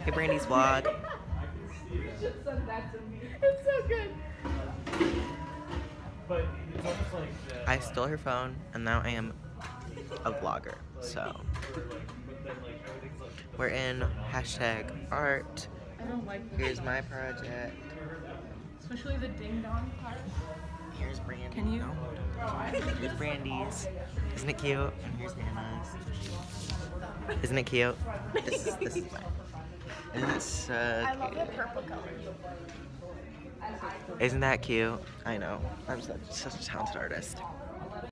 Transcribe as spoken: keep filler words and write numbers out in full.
Hey, Brandy's vlog. You should send that to me. It's so good. But it's almost like the, I stole her phone, and now I am a vlogger. So we're in hashtag art. I don't like this. Here's my project. Especially the ding dong part. Here's Brandy. Can you? No. Here's Brandy's. Isn't it cute? And here's Hannah's. Isn't it cute? This is this is mine. Isn't it so I love cute? the purple color. Isn't that cute? I know. I'm such, such a talented artist.